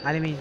على مين؟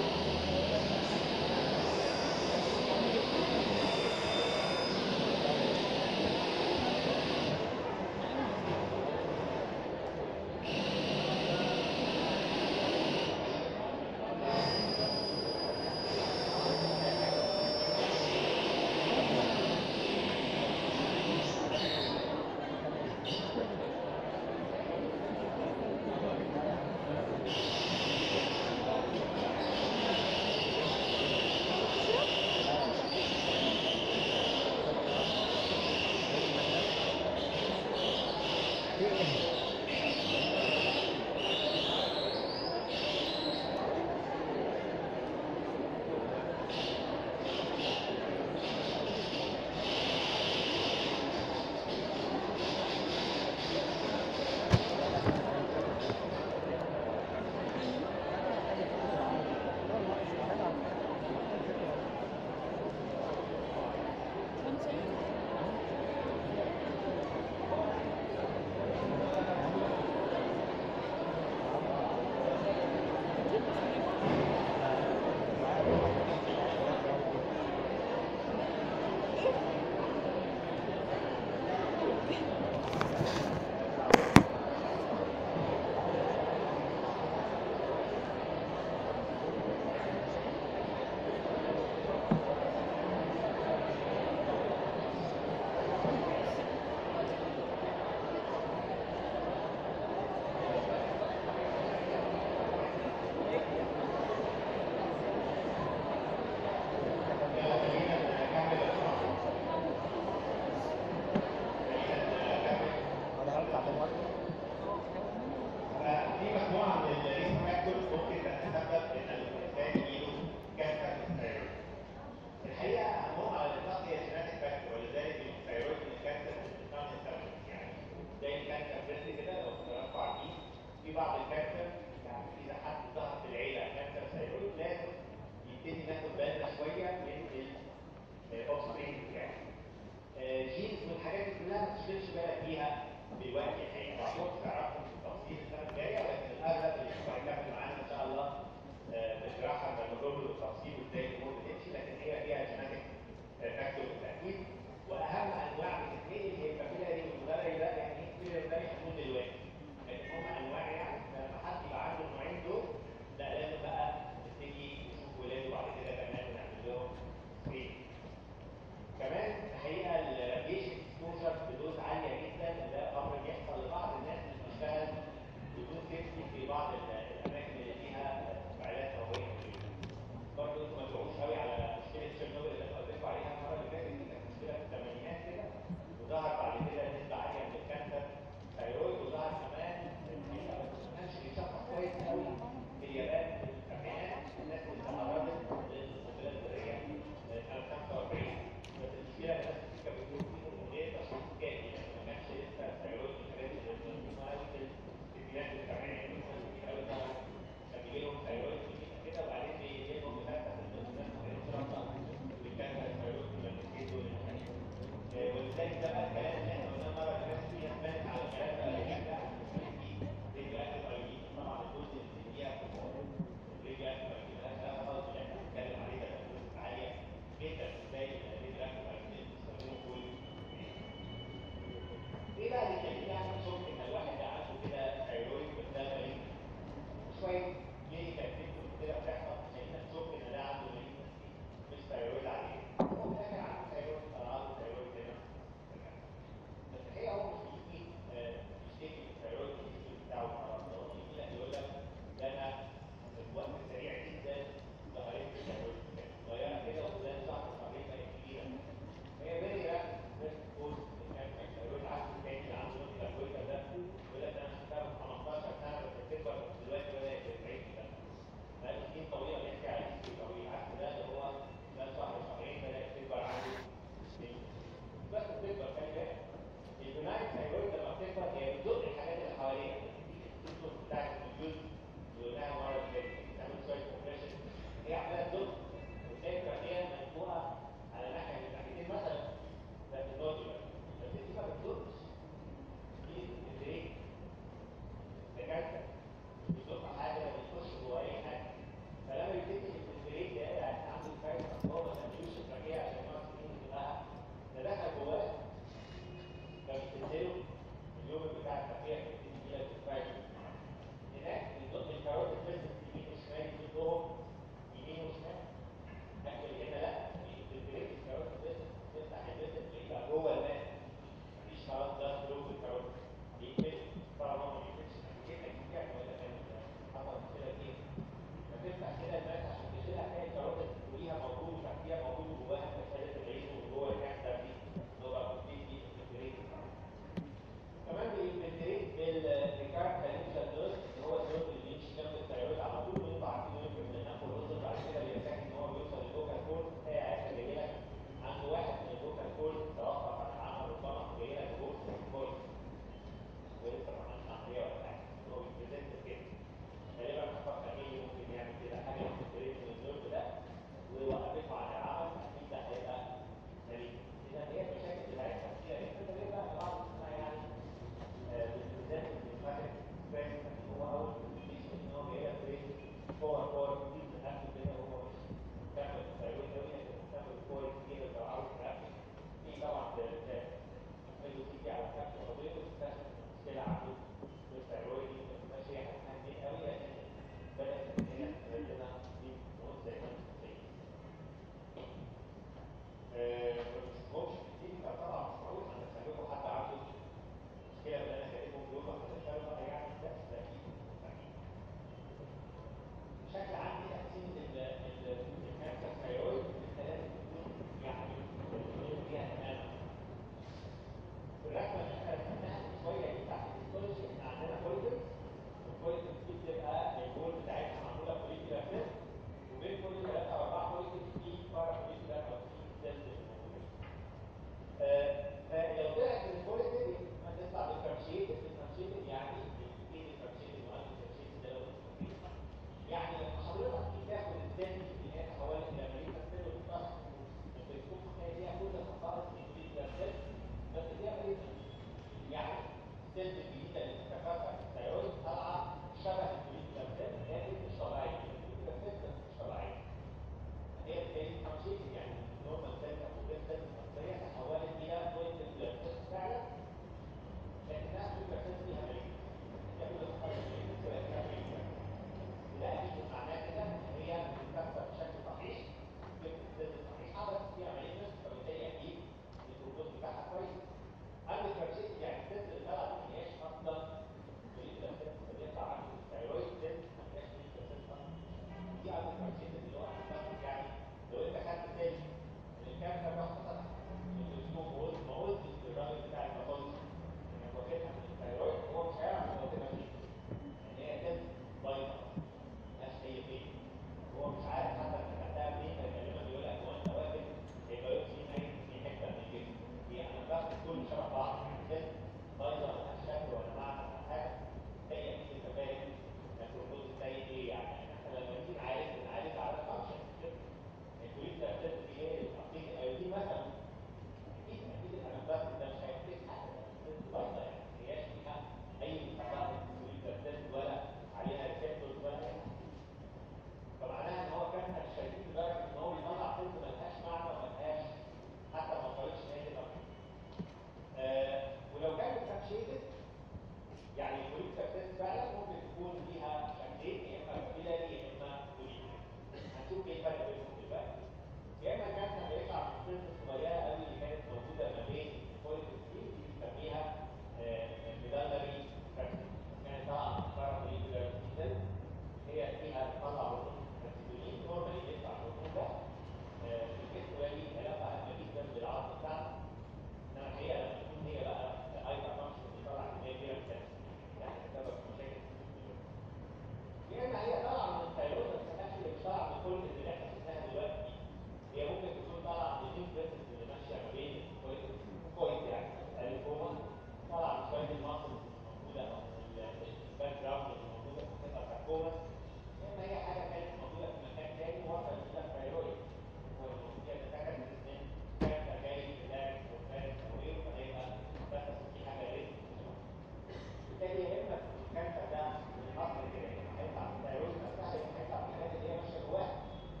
كل اللي احنا شفناها دلوقتي دي هي ممكن تكون طالعه من البريسنس اللي ماشيه ما بين الكويس يعني الكوما طالعه من شويه الماسلز الموجوده او الباك جراوند اللي موجوده في القطعه بتاع الكوما، يا اما هي حاجه كانت موجوده في مكان تاني وصلت الى الثايرويد وفيها دكاتره من كانت جاي بلاك وفارس او غيره فهيبقى بس في حاجه ريسك. بالتالي يا اما الكانسر ده الاصل كده هيطلع من الثايرويد نفسها، يا اما هيطلع من الحاجات اللي هي ماشيه جواها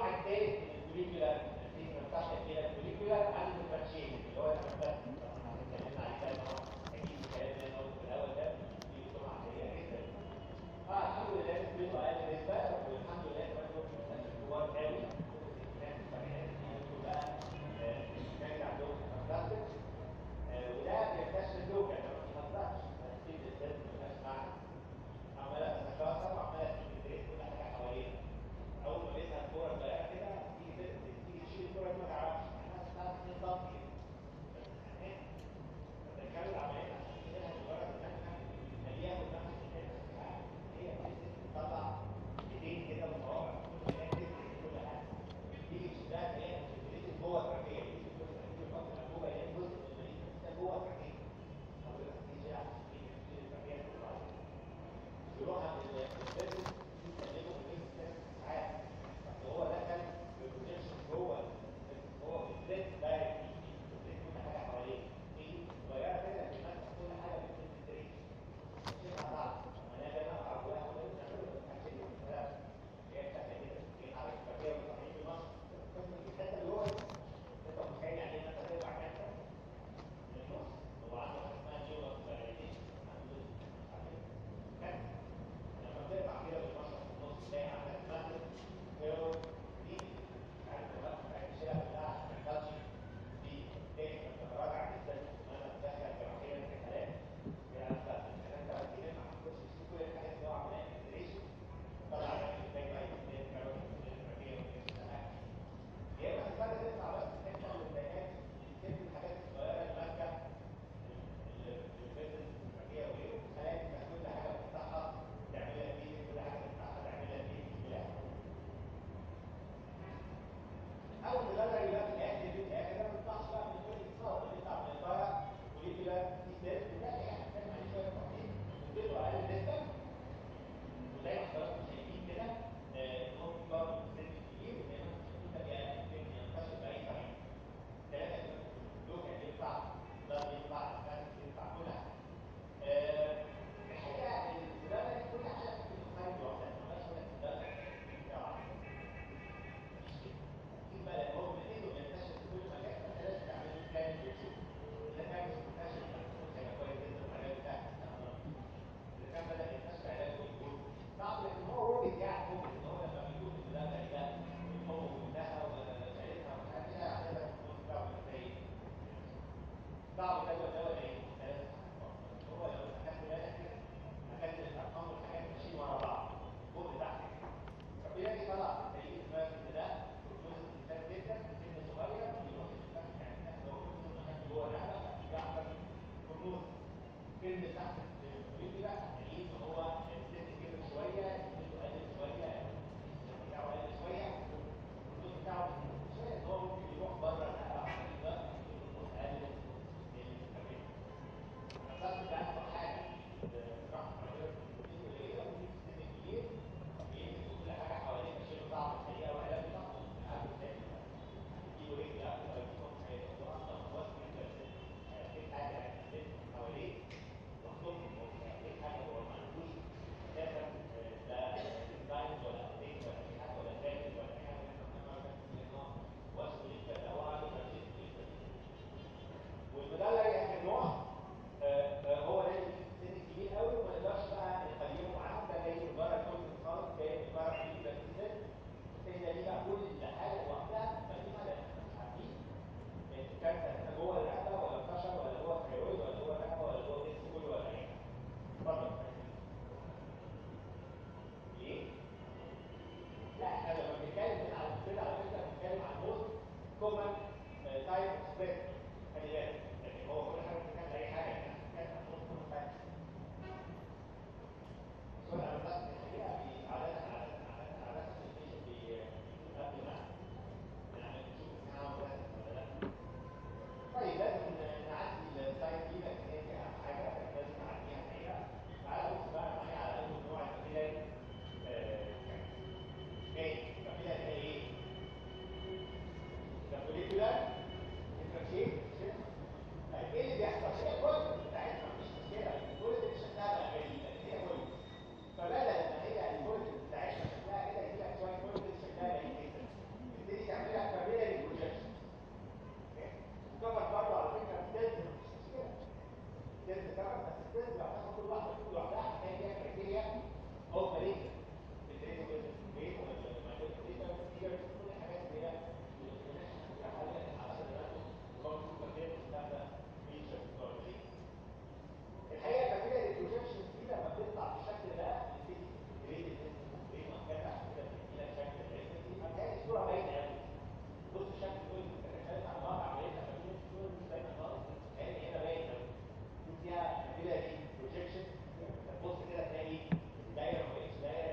النوع الثالث من الفوليكولار بتاعت كده الفوليكولار عنده ديفرنشيشن اللي هو الانفاس طبعا احنا اتكلمنا عليه ده طبعا اكيد الكلام اللي انا قلته في الاول ده دي سرعه سريعه جدا. الحمد لله نسبته اقل نسبه والحمد لله كمان هو في مستشفى كبار قوي الناس الفريقات دي بقى الناس عندهم انفاس وده بيكتشف اللوكا ما بيهزرش ترتيب السيل ملهاش معنى عماله تتكاثر وعماله تنتهي كل حاجه حواليها. اول ما بيظهر كوره صغيره كده تيجي تشيل الكوره دي ما تعرفش معناها اسمها 2 سم كده بس الحقيقه فتخيل العمليه عشان تشيلها مجرد انها مليانه ونفس الحاجه هي بتطلع ايدين كده وصوابع كل حاجه تفرق كل حاجه تيجي تشيلها تلاقيها بتتركز جوه التركيه تيجي تحط الانبوبه هي جزء من المريض ده جوه التركيه حضرتك تيجي عشان تيجي تشيل التركيه كلها يروح عند الفيرس يسلمه في ساعات هو دخل بروجيكشن جوه هو بالذات دايركت كل حاجه حواليه في صغيره كده بتمسك كل حاجه بالسنتريك شيء صعب انا لما اعرف واحد هشيل الكلام هي بتاعتها كده هي على الفكره وصحيح في مصر الحته اللي هو انت متخيل يعني انت ترجع كده من النص هو عنده حاجه اسمها نيورو سبيراليزيشن عنده كده لما بتقطع كده بالبشر في النص تلاقي عندك ماتر هيرو دي عارف الوقت بتاعت الشارع بتاعها ما يحصلش دي تلاقي انت راجع جدا وانا بتدخل جراحيا في حالات كده انت الكلام ده كده ما حطوش تشوف كل الحاجات اللي هو عملها انتجريشن طلع لك ازاي بقى يتنين كارون الجراحيا هي بس بعد تطلع بس الحته اللي مضايقاك كل الحاجات الصغيره اللي ماسكه الفيزل الجراحيا وغيره خلاك كل حاجه بتفتحها تعملها فيه كل حاجه بتفتحها تعملها فيه لا اول ما يبقى في الاخر في الاخر ما بتطلعش بقى من كل الصوت بتطلع من الفرع وليكولا في سيل بتلاقي يعني كان عليه شويه تفاصيل وتبقى اقل نسبه وزي ما حضراتكم شايفين كده ممكن برضه السن الكبير وزي ما انتم شايفين ده ممكن ينتشر باي طريقه. ثلاثه اللوكا ينفع ده ينفع الفاس ينفع كل حاجه. الحقيقه الدرجه دي كل حاجه ممكن تتخيل لوحدها ما بقاش ولا الدرجه في بقى هو بنتيجه بينتشر في كل مكان فانت لازم تعمل له بلاننج وتشوف اذا كان مش منتشر هيبقى كويس جدا العلاج بتاعك اذا كان بدا ينتشر علاج بيكون صعب لكن هو وجد يعني ممكن ان هو لما بيكون الدرجه ده هو وابنها وشايلتها ومش عارف ايه هتقدر النص بتاعه زي صعب كذا دواء ايه ثلاث هو لو اخدت بالك كده اخدت الارقام والحاجات ماشيين ورا بعض فوق لتحت فبيلاقي طلع في التاريخ دلوقتي ان ده جزء انسان جدا سن صغير يروح يتفتح يعني الناس لو كل يوم دخلت جوه الرقبه يعمل كنوز كلمه تحت الفريق لا هتلاقيه ان هو السن كبر شويه سنته قل شويه السن بتاعه قل شويه الكنوز بتاعه شويه ان هو ممكن يروح بره الرقبه عشان يقدر يكون اقل الكبير. فبس ده اكتر حاجه راح تعملها في البروتين قليله وفي السن الكبير بيمسك كل حاجه حواليه بيشيله صعب الحقيقه وعلاج صعب عارف ازاي يجيبوا رجل قبل ما يجيبهم هياخدوا اصلا خلاص جدا ايه حاجه هتلف حواليه واخدهم هياخد حاجه جوه السبريد لو تاخد كل واحده فيهم لوحدها هتلاقي فيها كريتيريا اوف ماليزيا الكريتيريا والكريتيريا والمايكروبيتا والفيجر كل الحاجات اللي هي على دراسته وكون سوبر كير بتستخدم فيتشر بتوع الماليزيا. الحقيقه البكتيريا البروجكشن دي لما بتطلع بالشكل ده بتبتدي تجريد الاسم وتجريد وهكذا عشان كده بتدي لك شكل الريسبي فبتلاقي الصوره باينه قوي. بص شكل كل التكتشفات على بعض عمليه عمليه الصوره مش باينه خالص يعني هنا باين قوي. شوف فيها البكتيريا دي بروجكشن هتبص كده تلاقي دايره ما بقتش دايره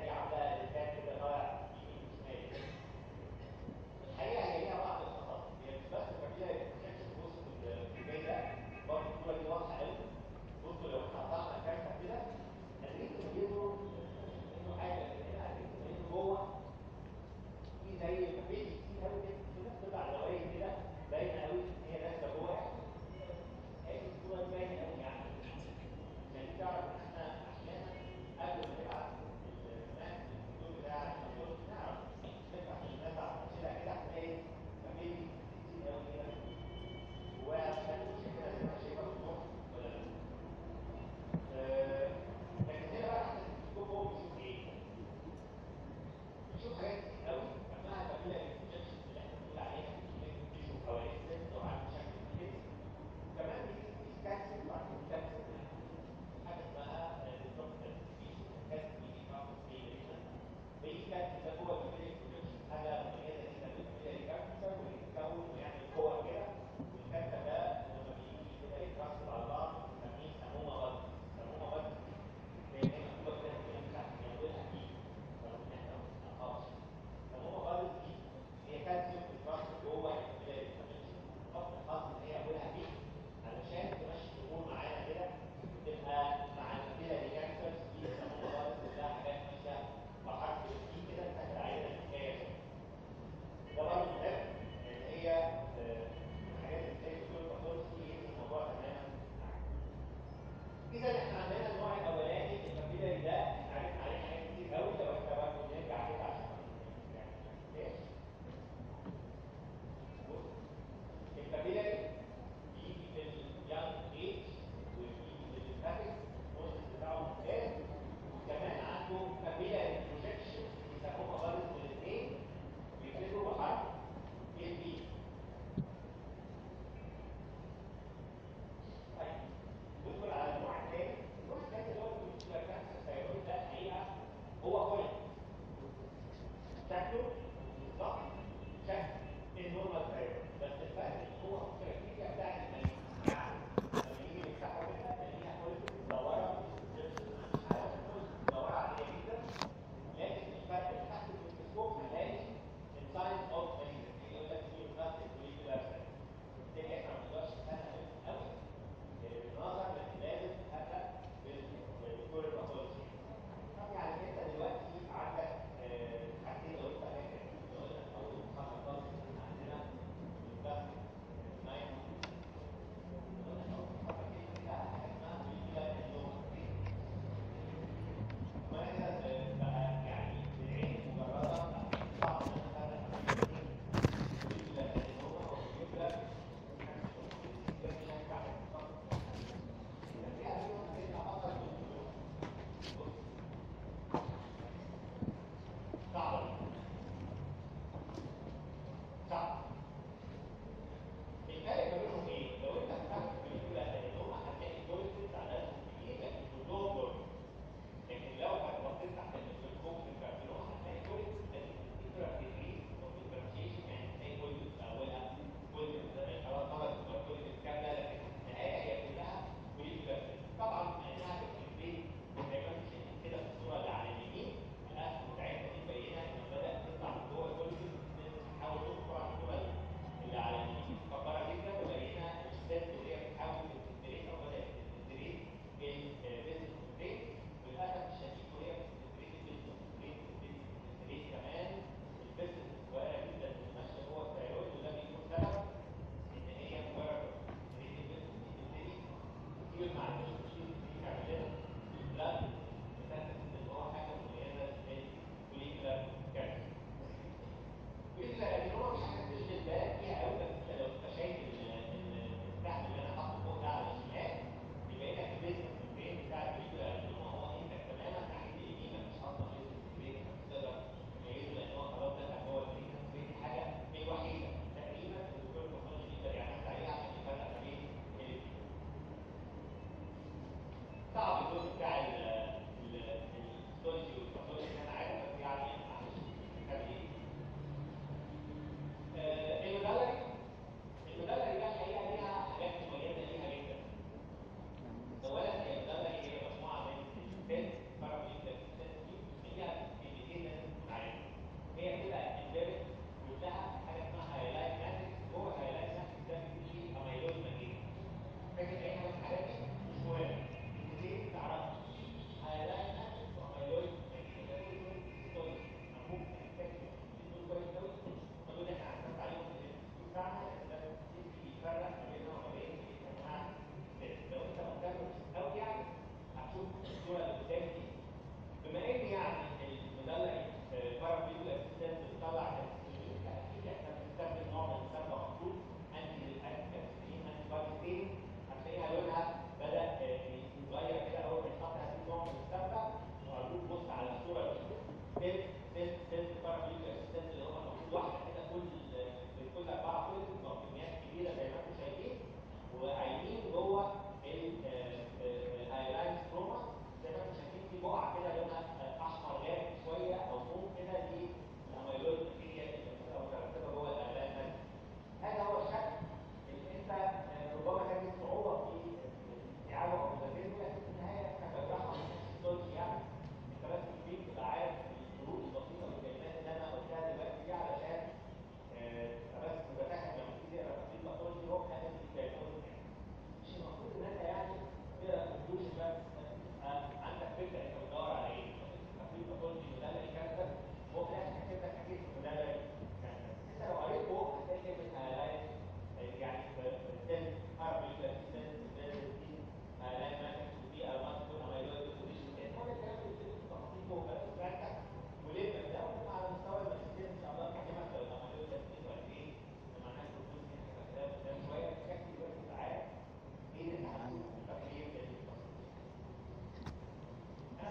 فكره انت بتدور على ايه؟ تقريبا باثولوجي مدلل كانسر هو في الاخر كاتب لك اكيد مدلل كانسر. انت لو قريت فوق هتلاقي كلمه هالايت يعني بالسيل باراميتر سيل دي هالايت ماتريكس ودي المات تكون اميلويد ديبوزيشن يعني كل الكلام اللي بتكتب تفاصيل فوق بس ترجع وليه بنزود على مستوى الماجستير ان شاء الله بكلمك لو الاميلويد تسليم ولا ايه لما الناس بتقول دي هتبقى كده قدام شويه بشكل دلوقتي تبقى عارف ايه اللي انت هتقوله في التقرير اللي انا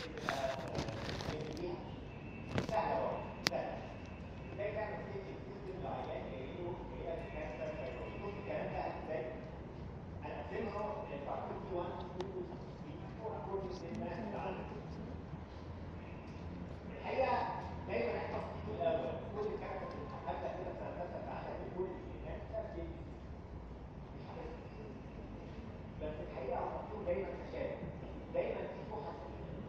بتبقى بيها سهله برضه سهله. ازاي تعمل سيستم للعيان جاي له كانسر ثايرويد؟ بص الكلام ده ازاي؟ هنقسمه لفاكتور تي 1 تي 2 تي 4 اكوردنج للناس اللي عندك. الحقيقه دايما احفظ تي 2 الاول، كل الكاركتر اللي هبدا كده في الهندسه بتاعتك بكل الكانسر دي مش حافظها. بس الحقيقه هو دايما تشابه، دايما في فحص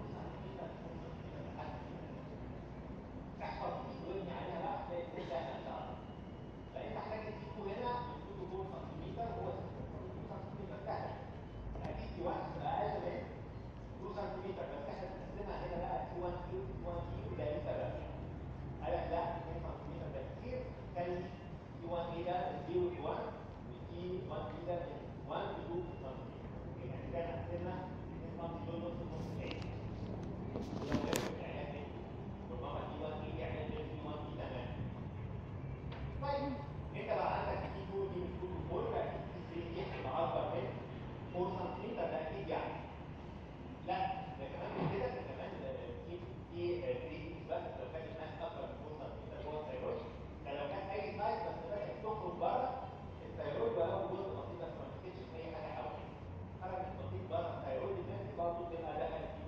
احفظ وابني عليها بقى تلاقي الدنيا سهله ان شاء الله. فانت محتاج تجيبه هنا بتقول 4 سم، هو 2 سم سهل. اكيد في واحد اقل من 2 سم، بس احنا بنقسمها هنا بقى في 1 كيلو في 1 كيلو ده لسه بقى. قال لك لا 2 سم ده كتير، كان في 1 ايه ده 0 ل 1 وفي 1 ايه ده من 1 ل 2 سم. يعني كده قسمنا 2 سم دول نص نص تاني. يعني ربما في 1 ايه يعني في 1 ايه تمام. طيب انت بقى عندك تي 2 دي من 2 to 4 يبقى اكيد تي 3 دي هتبقى اكبر من 4 سم، ده اكيد يعني. لا ده كمان من كده، ده كمان في 3 دي بس لو كانت الناس اكبر من 4 سم جوه الثايرويد، ده لو كان اي سايز بس بدات تخرج بره الثايرويد ولو جزء بسيط بس ما مسكتش في اي حاجه حواليه. خرجت بسيط بره الثايرويد الناس برضه تبقى دخلت في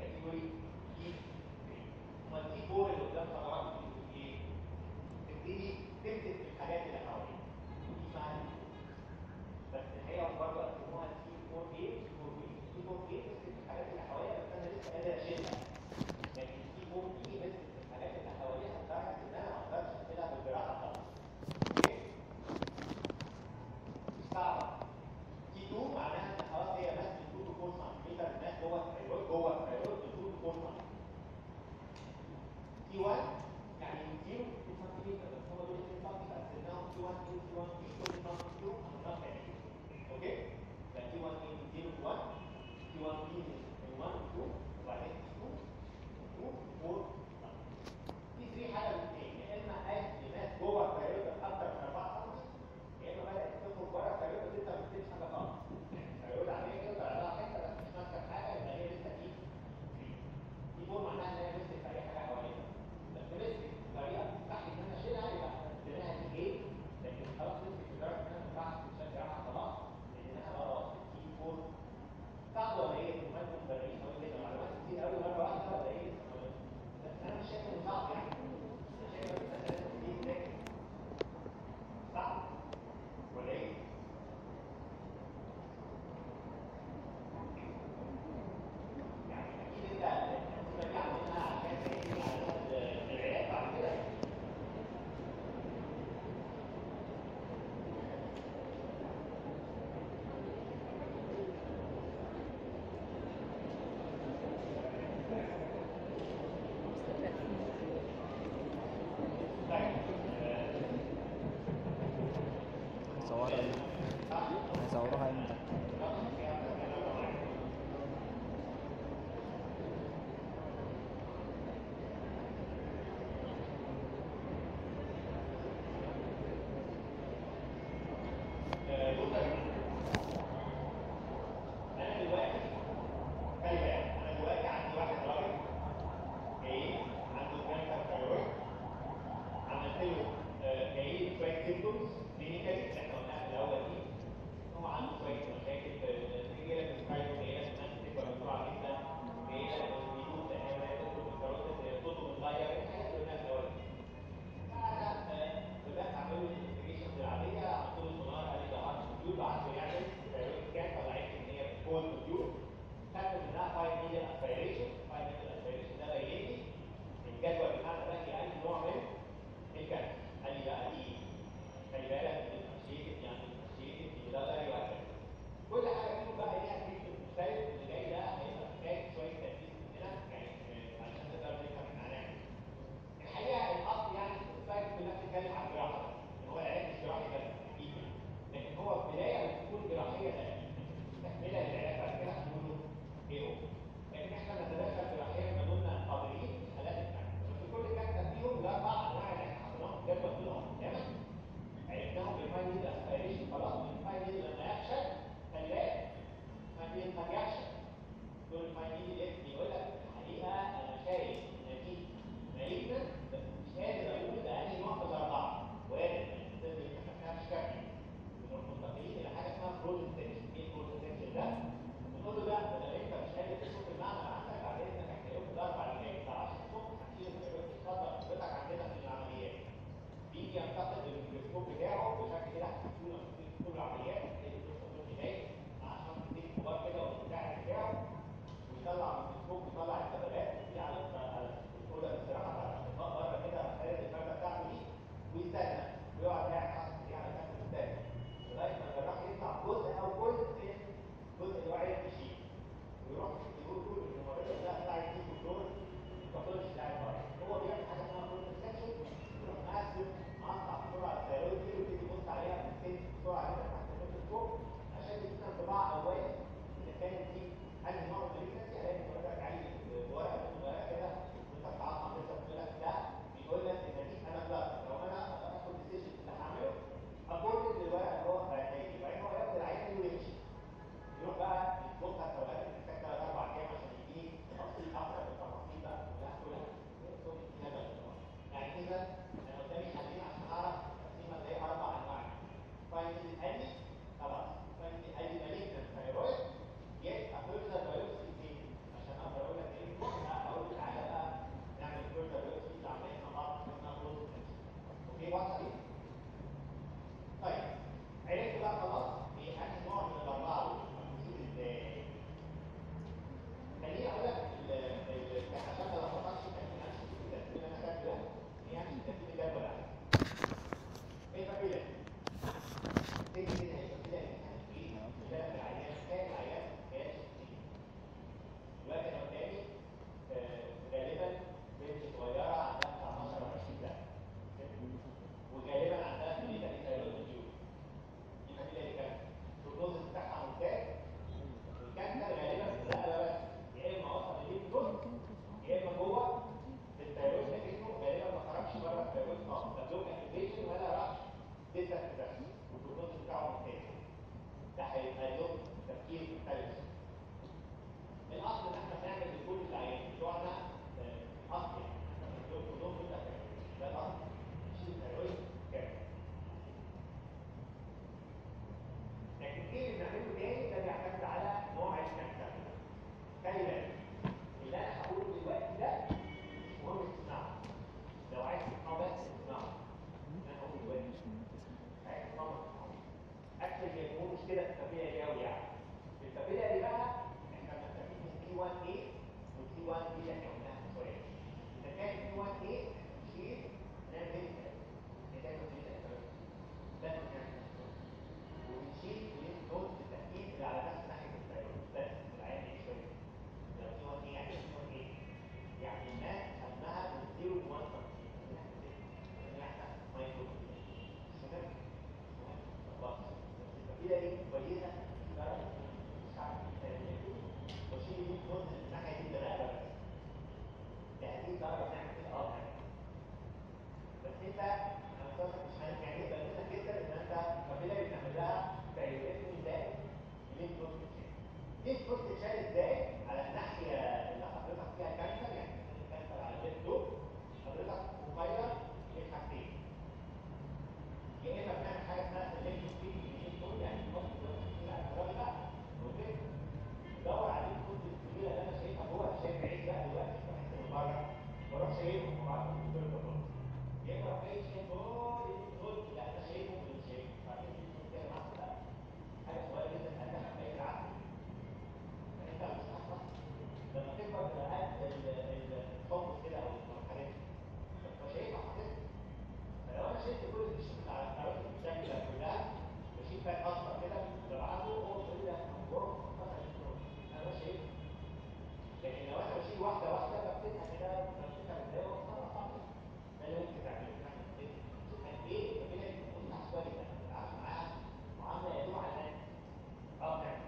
ازاي؟ على الناحيه اللي حضرتك فيها كانسر، يعني كانسر على الليفت لوب، حضرتك مخير من حاجتين. يا اما بنعمل حاجه اسمها سيلكتيف فيدنج دول، يعني نحط دلوقتي كتير على الراجل ده اوكي، ندور عليه الكتب الكبيره اللي انا شايفها جوه، انا شايف بعيد بقى دلوقتي بحس من بره، بروح شايفهم وبعرف الدكتور ده. يا اما اروح جاي شايف دول لا انا شايفهم مش شايفهم، فعشان كده مثلا حاجه صغيره جدا قدها حبايه العسل. فانت مش هتحفظ لما تكبر قد الحمص كده او الحاجات دي، فشايفها حاططها. فلو انا شلت كل الشغل على الكراسي بالشكل كلها، بشيل فات اصفر كده ببعته هو بيقول لي هو انا مش شايف. لكن لو انا بشيل واحده واحده بفتحها كده بفتحها ازاي واطلع ده اللي ممكن تعمله. شوف قد ايه الكابيله دي بتكون عشوائيه، ما تلعبش معاها وعامله يدور على الناس. نعمل.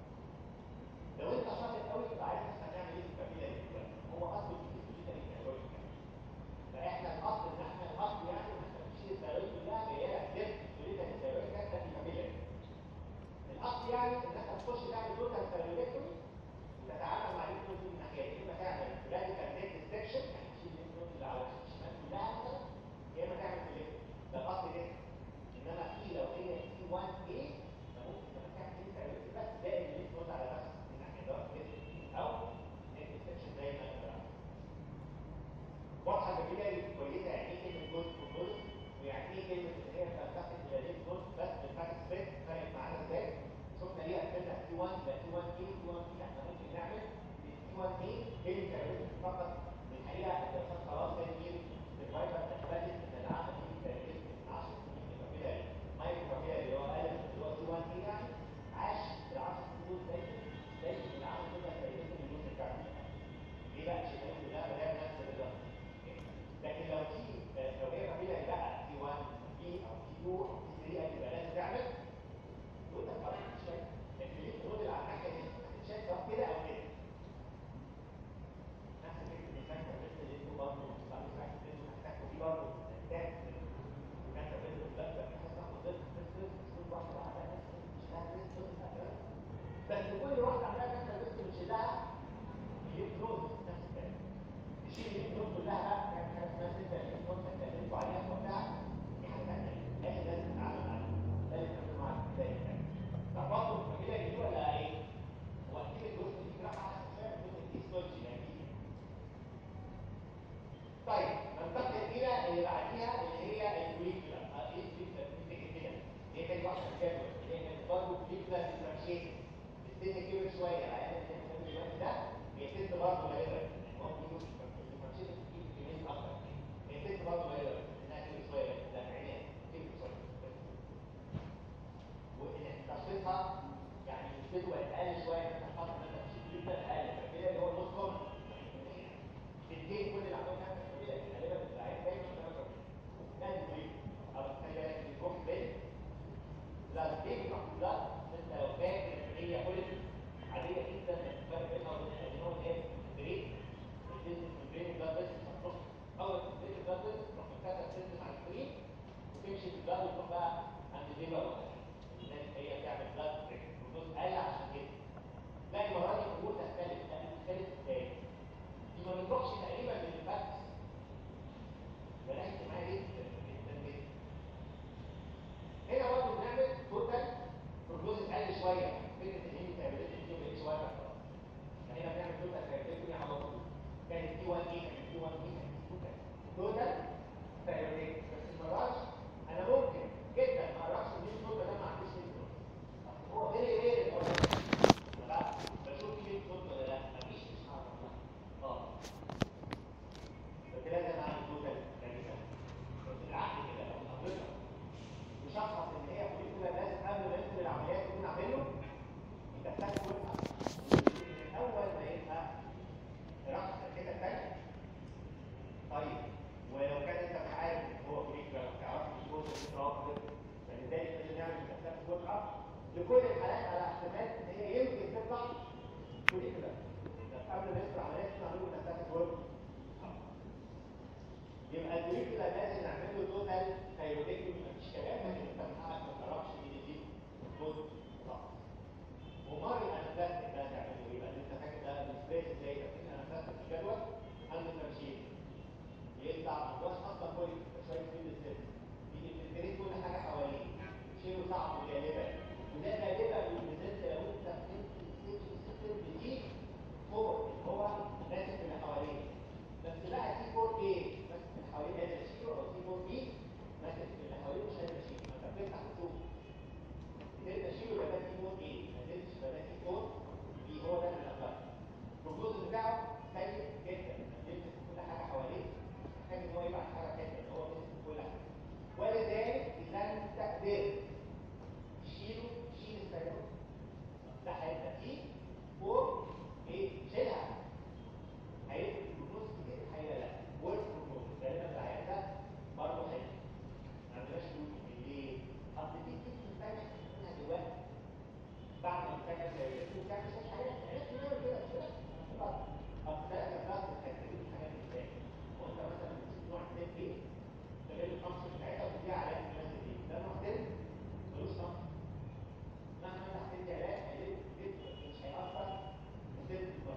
لو انت شاطر قوي تبقى عارف احنا هنعمل ايه في الكابيله دي دلوقتي. هو اصله في الكابيله دي كالوريك، فاحنا الاصل ان احنا الاصل يعني ان احنا بنشيل الثيرويد كلها جايه لك ديرت تريد الثيرويد كانت في الكابيله. الاصل يعني ان انت تخش تعمل توتال ثيرويدكتومي وتتعامل مع الليمفنود من ناحيتين، يا اما تعمل راديكال نيك ديسكشن يعني تشيل الليمفنود اللي على الشمال كلها مثلا، يا اما تعمل سيلكت. ده الاصل كده. انما في لو هي سي 1 اي فممكن لما تعمل ثيرويد بس تلاقي الليمفنود على بس من ناحيه ده او نيك ديسكشن زي ما انت عارف. واضحه الكابيلاري كويسه يعني ايه كلمه جولد كومبوز، ويعني ايه كلمه ان هي بتنتقل الى الليمفنود بس بالفاتك سبيك فرقت معانا ازاي؟ شفنا ليه قسمنا سي 1 الى سي 1 اي وسي 1 بي. احنا ممكن نعمل سي 1 اي هي الثيرويد فقط. الحقيقه الدراسات خلاص كانت ايه الفايبر اثبتت ان العمل دي الثيرويد من 10 سنين في الكابيلاري مايكرو كابيلاري اللي هو قال اللي هو سي 1 اي يعني عاش ال 10 سنين دول زي العمل كده الثيرويد بدون الكاربون. ليه بقى الشمالين كلها بدأنا نفس الرياضه. لكن لو هي كابيلاري بقى سي 1 بي او سي 2 او سي 3 يبقى لازم تعمل وانت بتعرف شويه. لكن ليه الرول على الناحيه دي هتتشاف سواء كده او كده. نفس فكره الفاكتور بس اللي انتوا برضه بتطلعوا ساعات انتوا هتحتاجوا فيه برضه محتاج الفاكتور بس دلوقتي بقى تحس ان حضرتك بتدرس كل واحده عندها نفس بس كل واحده عندها فاكتور بس بتشيلها الفلوس نفس الكلام. تشيل الفلوس كلها بقى يعني حاجه اسمها سته الفلوس اتكلمتوا عليها وبتاع دي حاجه ثانيه لازم تتعامل معاها لازم تتعامل معاها ازاي يعني. طب برضه الكابيلاري دي ولا ايه؟ هو اكيد الجزء دي راح على شويه الجزء دي ستورج يعني. طيب ننتقل الى اللي بعديها اللي هي الفوليكولا. ايه الفوليكولا دي كده؟ هي كانت واحده من الجدول هي كانت برضه فوليكولا ديفرنشيت. السن كبر شويه العيان اللي احنا بنعمله دلوقتي ده هي ست برضه غالبا يعني هو ديفرنشيت في كميه اكتر. هي ست برضه غالبا انها كبر شويه لا عينيها كبر شويه. وتشخيصها يعني نسبته بقت اقل شويه من الاشخاص اللي انت بتشوف جدا اقل. فكده اللي هو النص كومن 70% تنتهي كل اللي عندهم كانسر كده غالبا العيان دايما بيعمل ده البريك. او خلي بالك بيروح بين لا البيت بيروح بلاد. انت لو فاكر ان هي بوليت عاديه جدا الفرق بينها وبين الادينوم اللي هي بريك البيزنس بريك بلاد بس هتروح اول بريك بلاد بس تروح مكتبه تنزل على السرير وتمشي في البلاد وتروح بقى عند الليفر ولا الناس هي بتعمل بلاد بريك والدوز قل عشان كده. لا المره دي الامور تختلف. لا تختلف ازاي؟ دي ما بتروحش تقريبا للفاكس. ركز معايا جدا جدا جدا. هنا برضه بنعمل توتال بروجنوز قل شويه. فكره ان هي ثيرويدكتومي دي ما بقتش واقفه خلاص. فهنا بنعمل توتال ثيرويدكتومي على طول. كانت تي 1 اي كانت تي 1 اي كانت توتال ثيرويدكتومي. بس المره دي انا ممكن جدا ما اعرفش ان الصوت ده ما عندوش ليمفنود. هو فيري رير لا بشوف في ليمفنود ولا لا مفيش مش هعرف بس لازم اعمل توتال ثيرويدكتومي. بس العقل كده لو حضرتك مشخص ان هي فوليكولا لازم قبل ما يدخل العمليات تكون عامله يبقى كل من اول ما يبقى راح كده ثانيه. طيب ولو كان انت مش عارف ان هو فوليكولا ما تعرفش الجزء الترابط فلذلك لازم نعمل مسافات جرعه لكل الحالات على احتمال ان هي يمكن تطلع فوليكولا. بس قبل ما يدخل العمليات نعمل له مسافه جرعه. يبقى الفوليكولا لازم نعمل له توتال ثيرويدكتومي مفيش كلام. لكن انت من حقك ما تعرفش دي جزء خلاص. وماري انابلاستيك ده تعمله ايه بقى؟ انت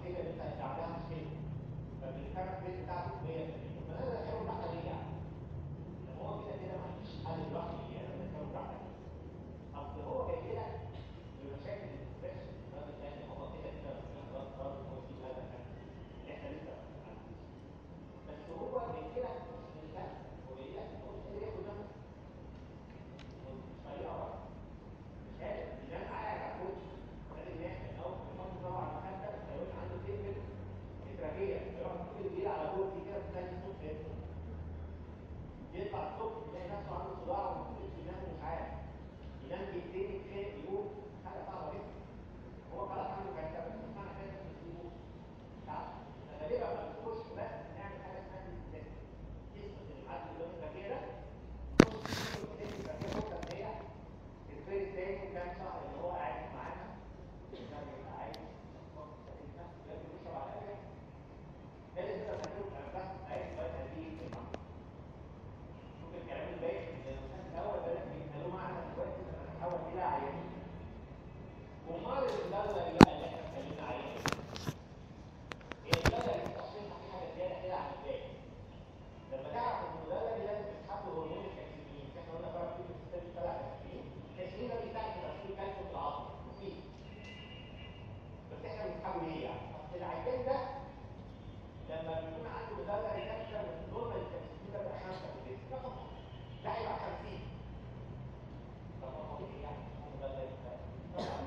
الكليه اللي انت عندها مشكله فبالكارت ريت بتاعته 100%. فانا بدخله براحتك ليه يعني؟ لما هو كده كده ما عنديش حل لوحدي يعني انا بدخله براحتك. اصل هو جاي لك بمشاكل الانفكشن الراجل ده ان هو كده كده في خلاص قرار هو يجيب هذا الحاجه اللي احنا لسه ما عندناش. بس هو جاي لك مش من الفن، هو جاي لك هو مش قادر ياخد نفسه. مش طريقه واحده. مش قادر ينام قاعد على الكرسي. لازم يعمل اول ما يحط طبعا على المخده هيقول عنده تقفل استراتيجيه يروح كل الليل على كرسي كده في ثاني الصبح يطلع الصبح يلاقي نفسه عنده صداع ومش ينام ومش عارف ينام دقيقتين يتخانق يقوم حاجه صعبه جدا. هو خلاص عنده كارثه بس مش معنى كده مش يقوم. غالبا ما بنخش بس نعمل حاجه اسمها تسليم. يثبت ان العدد اللي هو الذكيه ده الفريق الثاني كان شهر اللي هو قاعد معانا كان بيبقى عايز يشرب على الاكل. ده اللي انت بتعمله انا بس عايز شويه تدريب في المعنى. شوف الكلام الباقي اللي الاول بدات يبقى له معنى دلوقتي لما نتحول الى عيان. ومال الدوله اللي احنا اتكلمنا عليها هي الدوله اللي تصنيفها في حاجه زياده كده عن الباقي. لما تعرف ان الدوله دي لازم تسحب له هرمون الكالسيوم، احنا قلنا بقى في الستات طلع كالسيوم، الكالسيوم ده بيساعد في ترشيد الكالسيوم في العظم مفيد. بس احنا بنسحبه ليه يعني؟ اصل العيان ده لما بيكون عنده دوله يكسر النورمال الكالسيوم ده بقى 5 في الجسم رقم ده هيبقى 50. رقم طبيعي يعني هو ده اللي طبعا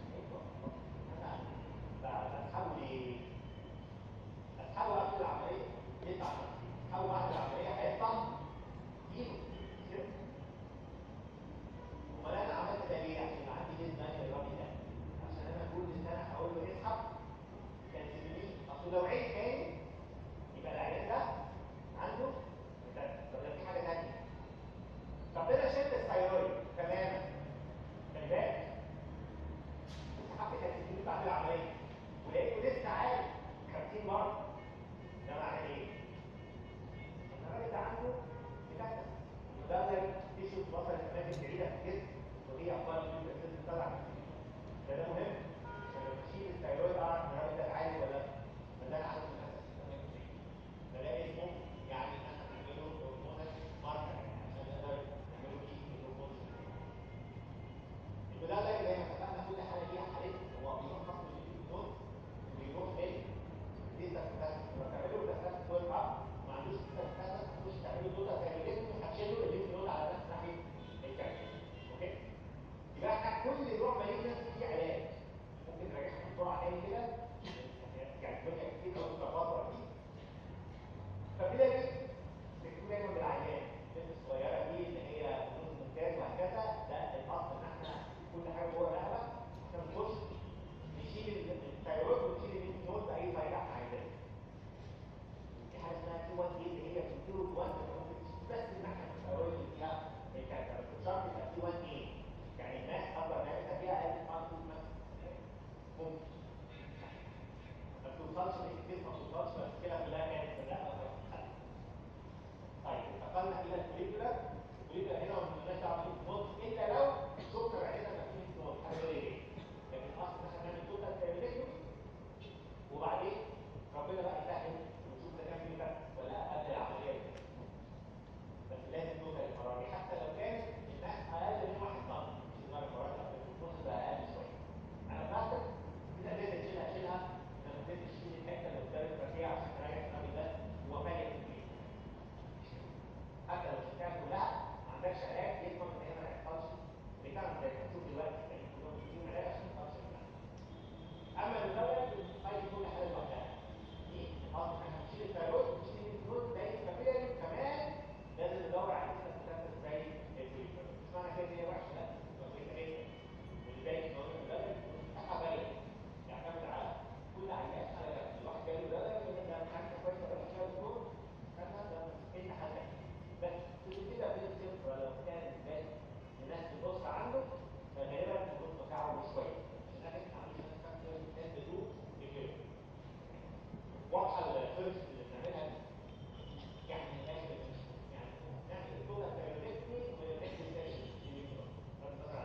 بسحبه ليه؟ اسحبه قبل العمليه يطلع 50، اسحبه بعد العمليه هيطلع كيلو. امال انا عملت ده ليه؟ عشان عندي جسم مالي الراجل ده، عشان انا كل سنه هقول له اسحب كالسيوم. اصل لو عيد تاني يبقى العيان ده عنده طب في حاجه ثانيه. طب انا شلت الثايرويد تماما خلي بالك وسحبت كالسيوم بعد العمليه ولقيته لسه عالي 50 مره، ده معناه ايه؟ ان الراجل ده عنده مكتب مدلل تيشوز وصل لاماكن بعيده في الجسم ودي اخبار في الجسم طلع. ده مهم عشان لما اشيل الثايرويد اعرف ان الراجل ده عالي ولا لا. فده انا عارف بلاقي اسمه يعني احنا نعمله هرمونال ماركر عشان نقدر نعمله فيه هرمون. المدلل زي ما اتفقنا كل حاله ليها حالتها، هو بيروح خط النود وبيروح ايه؟ لسه بتعملوا بس فول اب ما عندوش لسه هتخش تعملوا دوتا كاملين هتشيلوا الليمف نود على نفس ناحيه الكارت. اوكي؟ يبقى احنا كل نوع مالجنس فيه علاج. ممكن نراجعها بسرعه تاني كده يعني بنحكي كتير لو فتره فيه. فكده بتكون دايما بالعيان البنت الصغيره دي اللي هي فنون ممتاز وهكذا. ده الاصل ان احنا كل حاجه جوه الرقبه احنا بنخش نشيل الثايرويد ونشيل الليمف نود باي طريقه احنا عايزينها. في حاجه اسمها تي 1 دي اللي هي بتديله 1 ممكن تشيل بس الناحيه الثايرويد اللي فيها الكاركتر بس مش شرط يبقى تي 1 اي يعني الناس اكبر ناس فيها اقل من 5 ممكن ما بتوصلش للجسم ما بتوصلش بس كده كلها كانت في الرقبه. طيب انتقلنا الى الكوليكولا. الكوليكولا هنا ما بنقدرش نعمل نوت الا لو شفنا بعيدا ما فيه نوت حاجه زي كده. لكن اصلا احنا هنعمل توتال كالكوليكولا وبعدين ربنا بقى يسهل ونشوف ده كان فيه فرق ولا قبل العمليه. بس لازم توتال الفراغي حتى لو كانت الناس اقل من 1 طن مش درجه الفراغي اقل من نص بقى اقل شويه. انا بعتقد كده لازم اشيلها لما تبتدي تشيل الحته اللي قدام الفرقيه عشان تريح الراجل ده هو فاهم الدنيا. حتى لو شلتها كلها ما عندكش علاج يضمن ان هي ما تحصلش ريكارنت زي ما هتشوف دلوقتي يعني كلهم بيديهم علاج عشان ما تحصلش ريكارنت. اما الدواء بتقيم كل حاجه لوحدها. دي اصلا احنا هنشيل الثايرويد ونشيل النود زي الكابيلاري كمان لازم ندور على كده تتنفس زي الكوليكولا. مش معنى كده ان هي وحشه لا تبقى كويسه جدا. والباقي نقول الدواء بتاعها باين يعتمد على كل عيان على الواحد جاله دواء يقول ده حاجه كويسه ولا فيها دكتور خدها ده ايه حاجه بس كده بالصفر لو كان الباقي الناس تبص عنده فغالبا الجزء بتاعه مش كويس عشان احنا عاملين فاكتور تند تو كده. واضحه الفيرست اللي بنعملها يعني من الاخر يعني نعمل الدوله الثيرابيستي ونعمل سيشن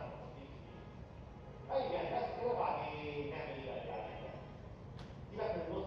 طيب يعني بس كده وبعدين نعمل ايه بقى يعني سيبك من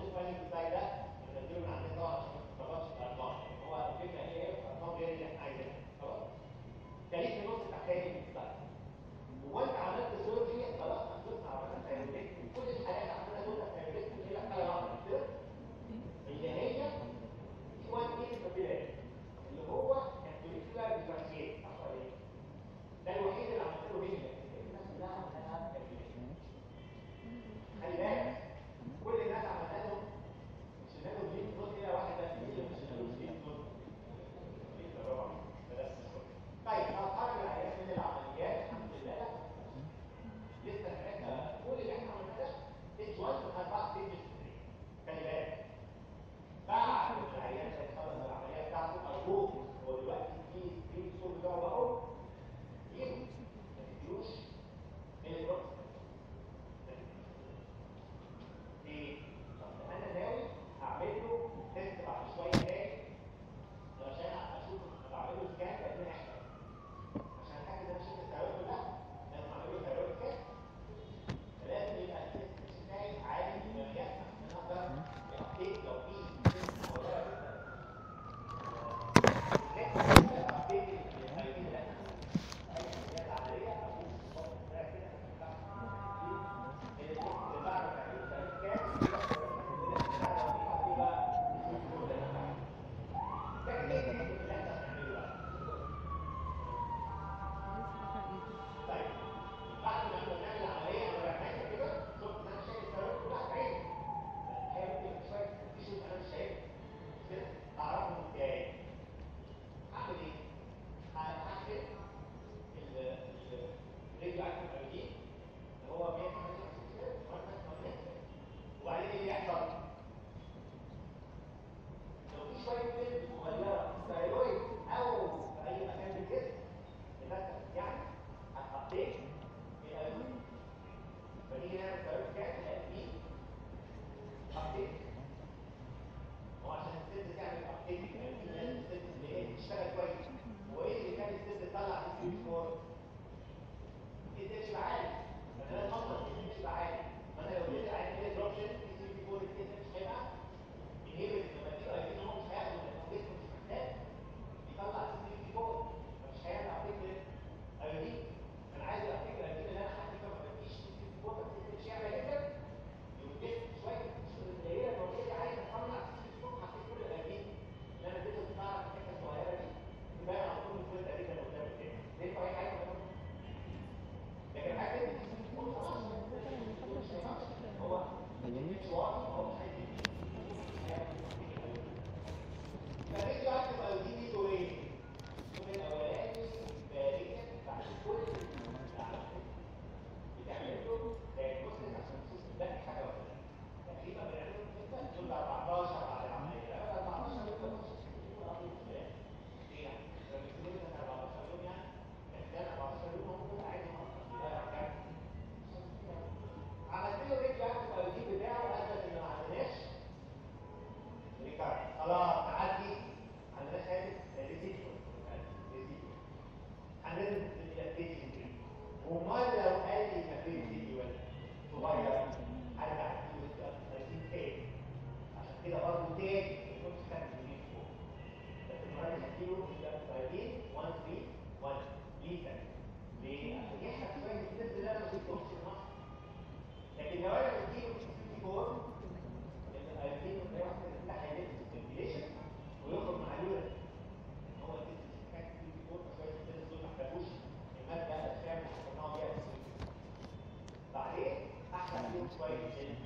برضه تاني يكون سكان جديد فوق. بس المره دي هديله البايدين 1 3 1 ليتر. ليه؟ عشان يحرق شويه السيلز اللي انا ما اديتهمش لمصر. لكن لو انا بديله 54 لان الايودين هي واحده من الناحيه دي السيركيليشن ويخرج مع اليورين. ان هو يدي سكان 54 فشويه السيلز دول ما احتاجوش الماده الخام اللي حطيناها بيها في السيركيليشن. بعدين احرق فيهم شويه سيلز.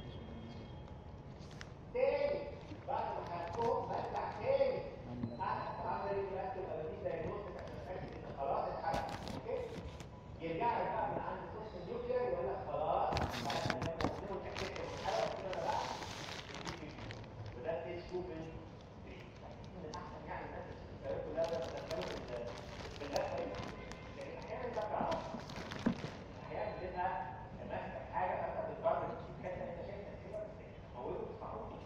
تاني بعد ما حرقتهم برجع تاني احرق عمل رياكتيف ايودين دايجنوستيك عشان اتاكد ان خلاص اتحرق. اوكي؟ يرجع لك بقى من عند سوشيال نيوكلير يقول لك خلاص انا بقول اتاكدت ان اتحرق كده بقى وده ستيج 2 من احسن يعني الناس اللي كلها بتتكلم في اللفه دي. لكن احيانا ده بيعرف احيانا بتبقى ماسكه حاجه فانت بتقرر تجيب حته انت شايفها كده تموته وتستعمله.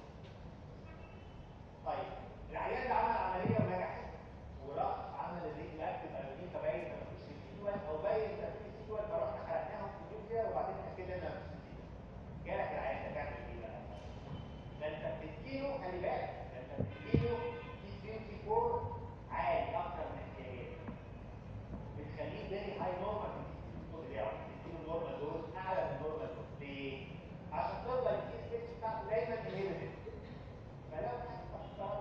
طيب العيان ده عمل عمليه ونجحت وراح عمل الرياكتيف ايودين فباين ما فيش ريسيدوال او باين ما فيش ريسيدوال فرحنا خلقناهم في النيوكلير وبعدين اتاكدنا ان ما فيش ريسيدوال. جالك العيان ده تعمل ايه بقى؟ ده انت بتديله خلي بالك ده انت بتديله تي 24 عالي اكتر من احتياجاته. بتخليه فيري هاي نورمال في التي بتاعه بتديله نورمال دوز اعلى من نورمال دوز. ليه؟ عشان تفضل التي اس اتش بتاعته دايما انهبيتد. فلو هتختار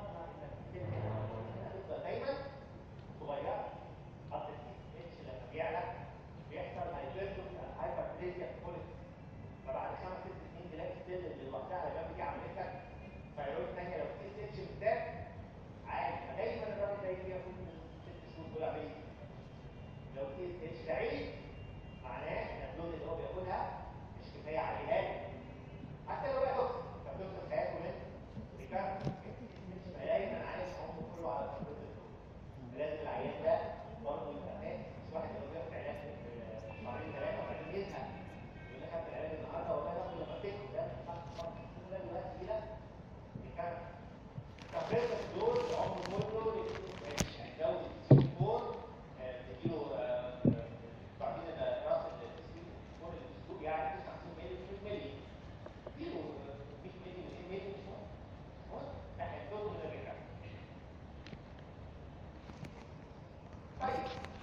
هتفضل دايما صغيره. خط التي اتش لما بيعلى بيحصل هايبربليزيا في الكوليسترول. فبعد 5 6 سنين تلاقي السيل اللي لوحدها لما بيجي عملت لك ثايرويد ثانيه لو التي اتش بالذات عالي فدايما الراجل ده يجي ياخد 6 شهور طلع بيه. لو التي اتش بعيد معناه ان الدوز اللي هو بياخدها مش كفايه عليها له. حتى لو بقى توكسيك فبتوصل حياته من ريكارد فدايما عايز عمره كله على فتره الدوز. لازم العيان ده برضه يبقى فاهم مش واحد اللي بياخد علاج في شهرين ثلاثه وبعدين يزهق يقول لك خدت العلاج النهارده والله باخده لما تكبر ده ده دلوقتي كده ريكارد. ففرصه الدوز عمره كله هيتجوز السيكون تديله بعدين راس السيكون الاسلوب يعني 59 مللي 100 مللي تديله 100 مللي 200 مللي مش مهم. احنا الدوز من الريكارد. طيب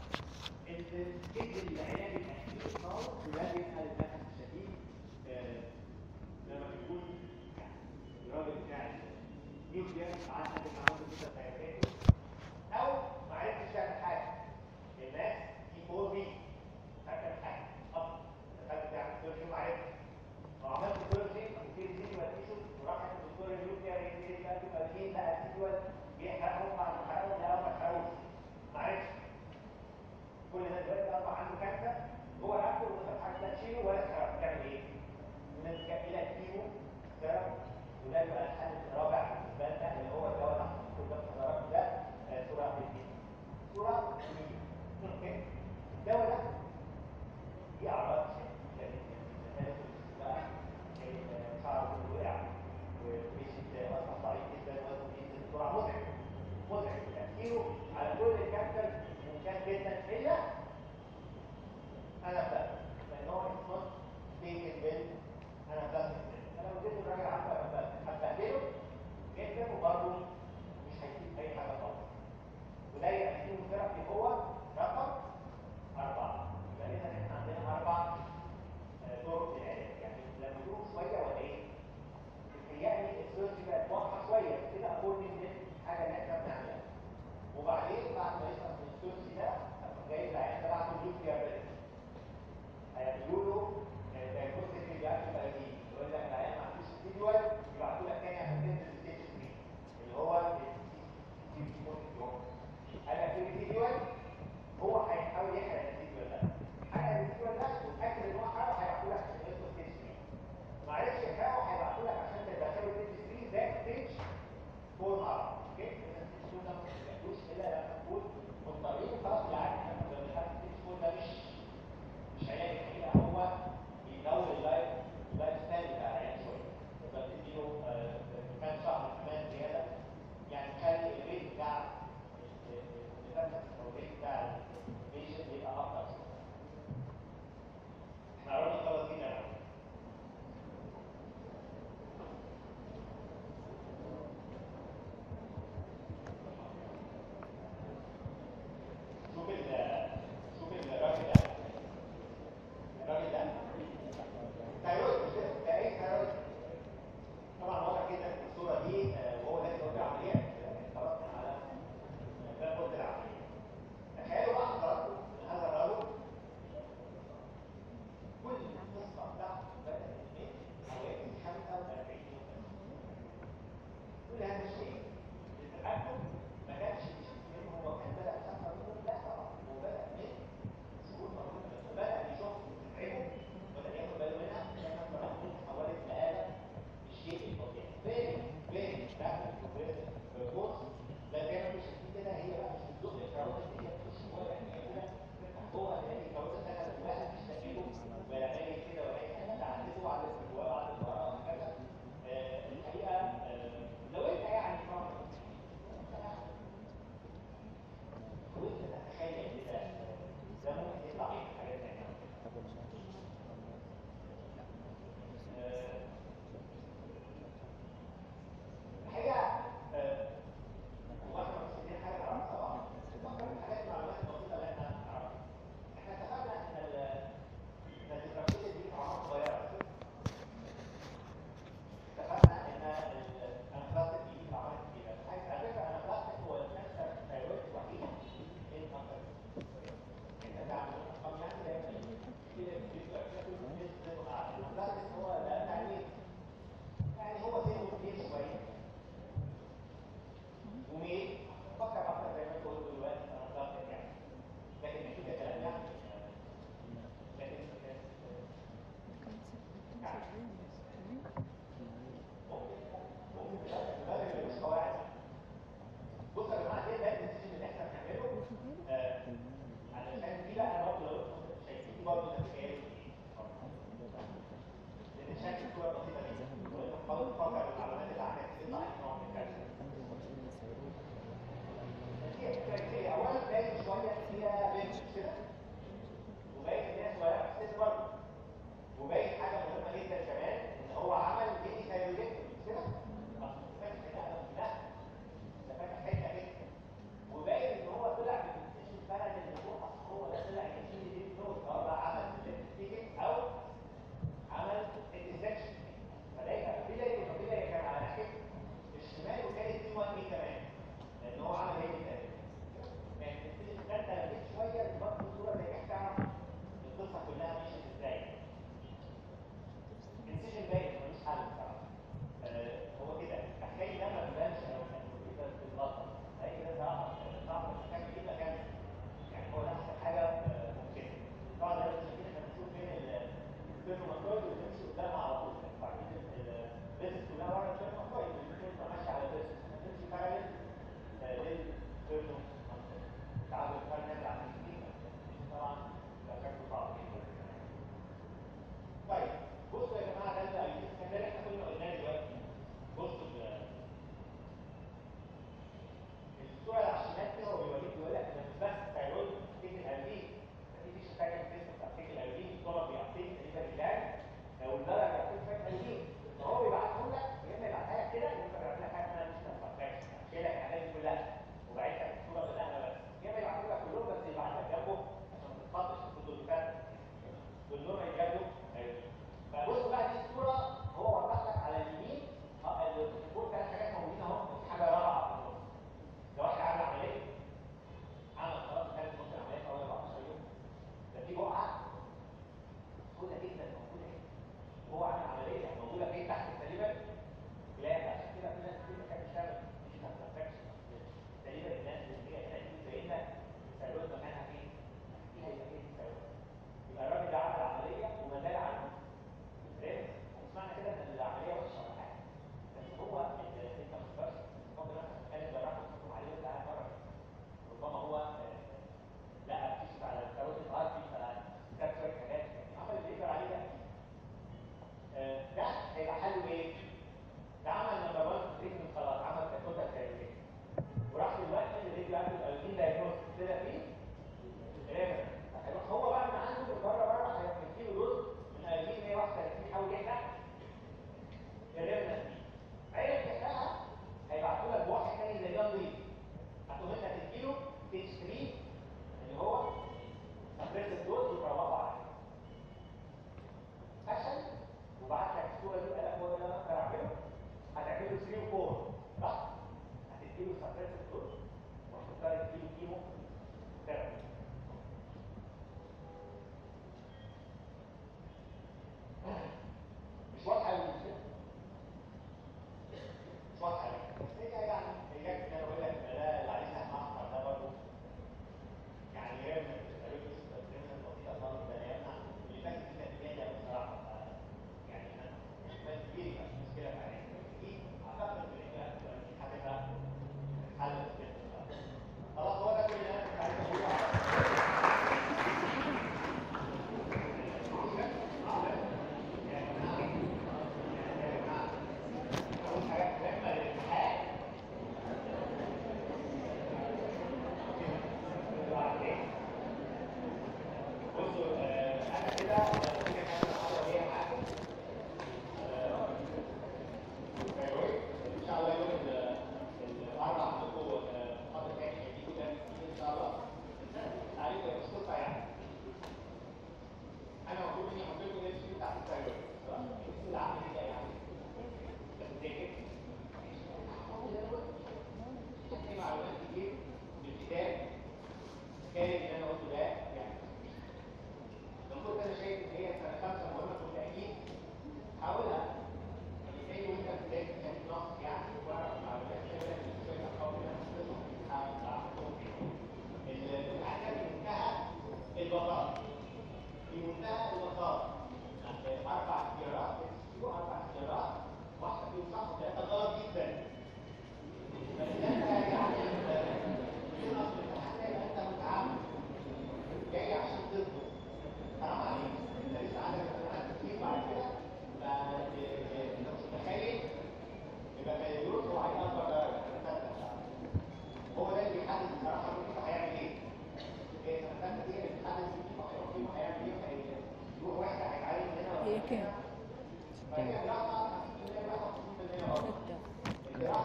الجد العلاج الاكيوت خالص وده بيبقى للاسف الشديد لما بيكون الراجل بتاع النيوكلير قعد كده عنده كده تغيرات او ما عرفتش تعمل حاجه. الناس دي 4 بي تعمل حاجه اصلا دخلت تعمل سيرجري ما عرفتش وعملت سيرجري وفي ريسيدوال تيشو وراحت الدكتور النيوكلير يدير بقى تبقى اثنين بقى ريسيدوال بيحرقهم بعد ما حرقوا لا ما حرقوش ما عرفتش. كل ده دلوقتي اصبح عنده كانسر هو نفسه مش عارف تشيله ولا تحرق تعمل ايه؟ من الى كيمو ثيرابي وده يبقى الحل الرابع بالنسبه لنا اللي هو الدواء اللي احنا بنقول ده حضراتكم ده صوره بالدين. صوره اوكي الدواء ده دي اعراض يعني بقى شعره كله وقع ومشي اصبح ضعيف جدا وزنه بينزل بسرعه مزعج تاثيره على كل الكانسر ممتاز جدا الا انا فاهم لان هو اسمه تيكن بيل انا فاهم. انا لو اديته الراجل عارفه هتبهدله جدا وبرضه مش هيسيب اي حاجه خالص. وده يبقى الكيموثيرابي هو رقم 4. يبقى اذا احنا عندنا 4 طرق للعلاج. يعني لما نروح شويه ولا ايه؟ بتهيألي السيرش بقت واضحه شويه كده اكوردنج للحاجه اللي احنا بنعملها. وبعدين بعد ما يخلص من السيرش ده جاي العيان ده بعده نيوكلير بيرس هيعملوا له دايجنوستيك رياكتيف يقول لك العيان ما عندوش ريسيدوال يبعتوا لك تاني عشان تنزل ستيج 3 اللي هو انا في ريسيدوال هو هيحاول يحرق الريسيدوال ده حرق الريسيدوال ده وتاكد ان هو حرق هيبعتوا لك عشان يدخل ستيج 3 ما عرفش يحرقه هيبعتوا لك عشان تدخله ستيج 3 ده ستيج 4 اوكي؟ ستيج 2 ده ما تدخلوش الا لما تكون كل هذا الشيء التقدم ما كانش ان هو كان بدا بخمسه نقط، لا طبعا هو بدا من شهور طويله بس بدا يشوف تتعبه وبدا ياخد باله منها لما التقدم تحولت لهذا الشيء الطبيعي. فين رابط بروجريسيف كورس ده زي ما انتم شايفين كده، هي بقى مش بتزق الكاروتيد، هي بتخش جوه يعني كده تفتح جوه تلاقي الكاروتيد دخل جواها مش لاقيه ولا مايل كده ولا اي حاجه، تعدته بعد جواه بعد الفراغ وهكذا. الحقيقه لو انت يعني فرض وانت تتخيل كده ده ممكن يطلع ايه حاجات ثانيه. الحقيقه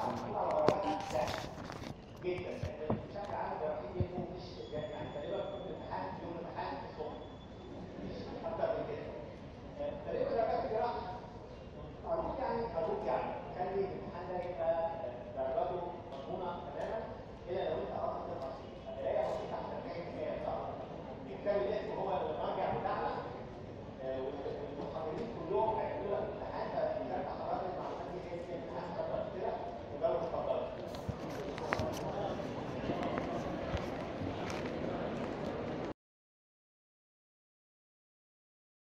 هتكون على درجات سهله جدا.